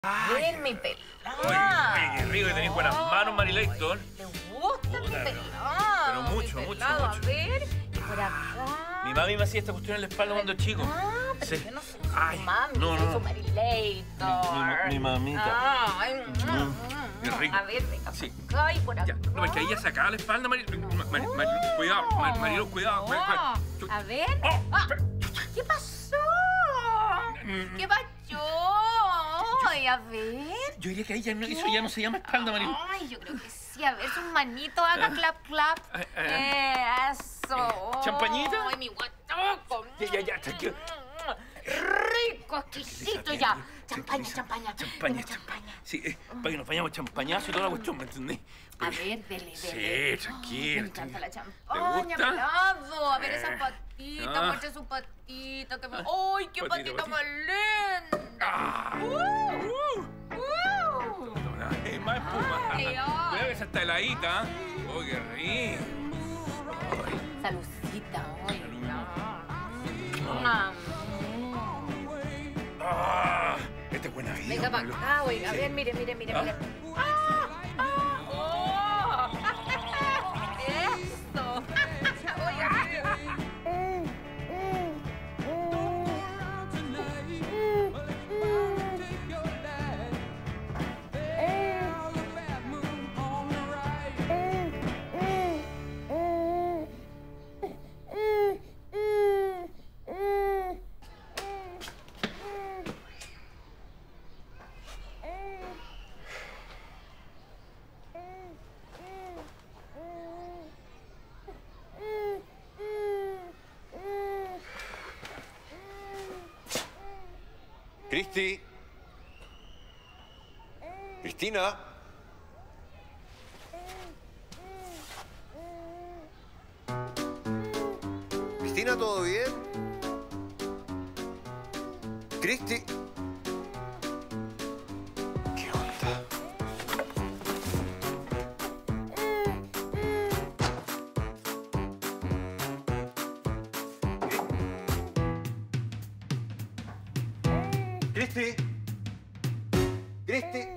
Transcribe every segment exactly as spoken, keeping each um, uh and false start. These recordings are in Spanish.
Ay, mi pelado. Oye, oye, qué rico que tenéis buenas manos, Marileighton. ¿Te gusta mi Puta, pelado? pero mucho, mi mucho, pelado. mucho. A ver, por acá. Mi mami me hacía esta cuestión en la espalda cuando chico. Ah, pero Sí. yo no soy su Ay, mami, no, soy no. su Marileighton. Mi- mi- mi mamita. Ay, Mm, qué rico. A ver, venga, Sí. por acá y por acá. Ya, no, es que ahí ya sacaba la espalda, Mari... Mari- Mari- cuidado, Mari- Marilu, cuidado. Mari- Mari- A ver. Oh, Ah, pe- ¿qué pasó? Mm. ¿Qué pasó? Ay, a ver. Yo diría que ahí ya no, eso ya no se llama espalda, Marilu. Ay, yo creo que sí. A ver, sus manitos, haga clap, clap. Ah, ah, Eh, eso. ¿Champañita? Ay, mi guatoco. Ya, ya, ya, tranquilo. Rico, exquisito ya. Champaña, champaña. Champaña, Deme champaña. Sí, eh, para que nos vayamos champañazo y toda la cuestión, ¿me entendés? A ver, dele, Sí, dele. tranquilo. Me encanta la ¿Te champaña, gusta? pelado. A ver Eh. esa patita, Ah. muestre su patita. Que me... ¡Ay, qué Patita, patita patita. más linda! Ah. Uh, Uh. uh. Eh, más espuma. Ay, ay. Cuidado que esa está heladita. Oh, qué rico. Ay. Salucita, ay, Salud. ya. Ah, esta es buena vida. Venga para Marilu. acá, oiga. A Sí. ver, mire, mire, mire, Ah. mire. ¡Ah! ¡Ah! ¡Oh! ¡Eso! Oiga. Cristi. Cristina. Cristina, ¿todo bien? Cristi. ¿Qué onda? Cristi. Cristi.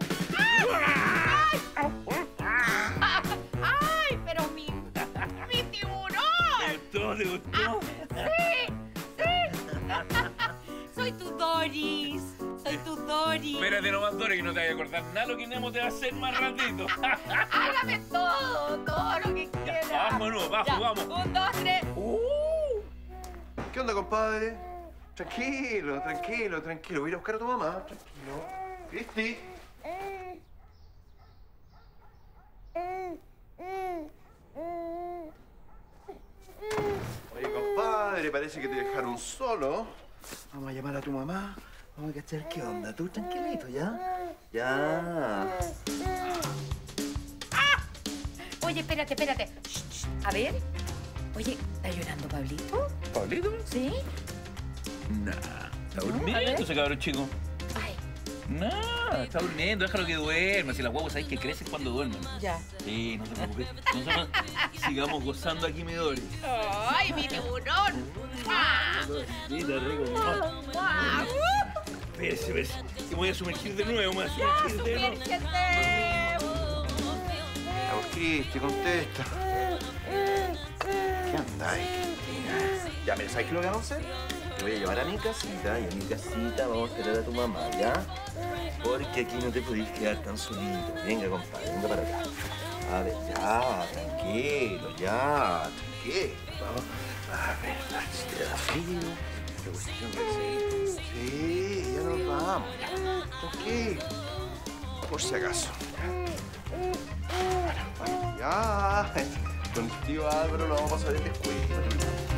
¡Ay, pero mi, mi tiburón! ¿Te gustó? ¿Te gustó? ¡Sí! ¡Sí! Soy tu Doris. Soy tu Doris. Espérate nomás, Dore, que no te vaya a acordar nada lo que Nemo te va a hacer más ratito. Hágame todo, todo lo que quieras. Vámonos, bajo, Ya, vamos. Un, dos, tres. Uh. ¿Qué onda, compadre? Tranquilo, tranquilo, tranquilo. Voy a ir a buscar a tu mamá. Tranquilo. Cristi. Oye, compadre, parece que te dejaron solo. Vamos a llamar a tu mamá. Vamos a cachar qué onda. Tú tranquilito, ¿ya? Ya. Oye, espérate, espérate. Shh, shh. A ver. Oye, ¿está llorando Pablito? ¿Pablito? ¿Sí? Nah, está A durmiendo ver. ese cabrón chico. Ay, No, está durmiendo, déjalo que duerma. Si las guaguas sabéis que crecen cuando duermen. ya. Sí, no te preocupes. Nosotros sigamos gozando aquí, mi Dori. ¡Ay, mi tiburón! ¡Ah! Sí, está rico. ¡Ah! Espérese, espérese. Que me voy a sumergir de nuevo, me voy a ¡Ya, sumergir de nuevo. sumérgete! Vamos, Cristi, contesta. ¿Qué anda ahí, Cristina? Ya, mira, ¿sabes qué lo que vamos a hacer? Te voy a llevar a mi casita y en mi casita vamos a esperar a tu mamá, ¿ya? Porque aquí no te podés quedar tan solito. Venga, compadre, venga para acá. A ver, ya, tranquilo, ya, tranquilo. Vamos. A ver, te da frío. Qué cuestión de ser. Sí, ya nos vamos. Tranquilo. Por si acaso. Bueno, bueno, ya. Con tío Álvaro lo vamos a pasar en la escuela.